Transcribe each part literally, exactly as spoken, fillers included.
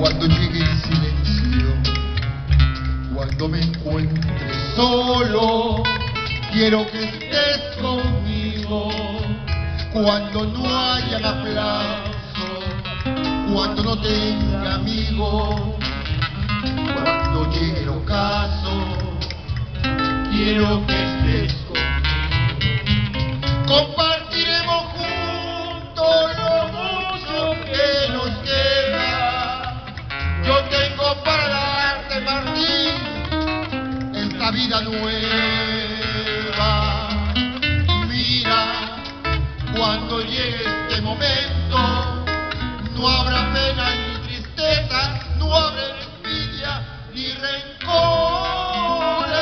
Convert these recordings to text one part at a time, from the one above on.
Cuando llegue el silencio, cuando me encuentre solo, quiero que estés conmigo. Cuando no haya aplauso, cuando no tenga amigo, cuando llegue el ocaso, quiero que estés conmigo. Compartiremos juntos lo mucho que nos queda. Yo tengo para darte, Martín, esta vida nueva. Mira, cuando llegue este momento, no habrá pena ni tristeza, no habrá envidia ni rencores.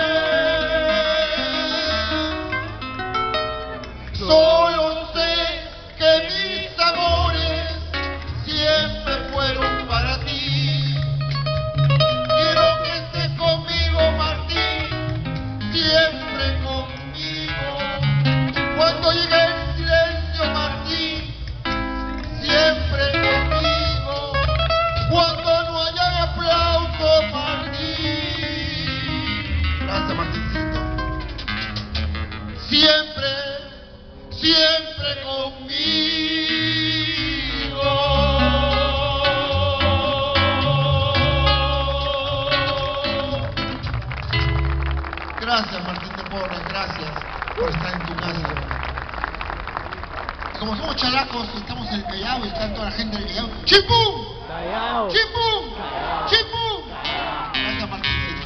Solo sé que mis amores siempre fueron para ti. Quiero que estés conmigo, Martín, siempre conmigo. Cuando llegue el silencio, Martín, siempre conmigo. Cuando no haya aplauso, Martín. Gracias, Martincito. Siempre, siempre conmigo. Gracias, Martín de Porres, gracias por estar en tu casa. Como somos chalacos y estamos en el Callao y está toda la gente del Callao. ¡Chimpum! Callao. ¡Chimpum! Callao. ¡Chimpum! Gracias, Martincito.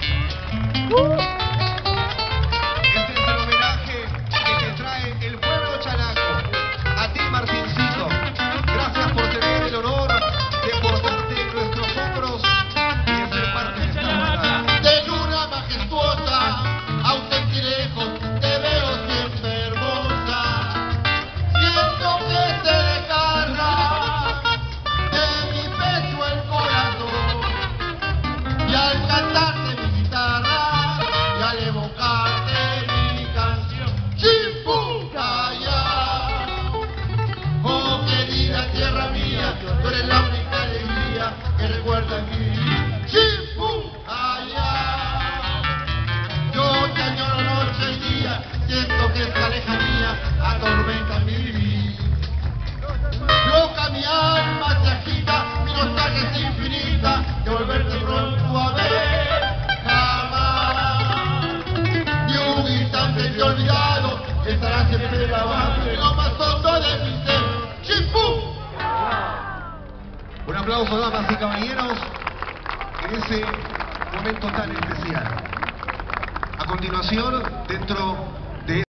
Este es el homenaje que te trae el pueblo chalaco. A ti, Martincito. Gracias por tener el honor de portarte en nuestros hombros y de ser parte de esta hermandad. De luna majestuosa, ausente y lejos, te veo siempre hermosa. Siento que se desgarra de mi pecho el corazón. Y al cantarte mi guitarra y al evocarte mi canción, ¡Chimpum! Callao. Oh, querida tierra mía, tú eres la única alegría que recuerda en mí. ¡Chimpum! Callao. Yo te añoro noche y día, siento que esta lejanía atormenta mi vivir. Loca mi alma se agita, mi nostalgia es infinita, de volverte pronto a ver. Jamás, ni un instante te he olvidado, estará siempre grabado en lo más hondo de mi ser. ¡Chimpum! Un aplauso, damas y caballeros, en ese momento tan especial. A continuación, dentro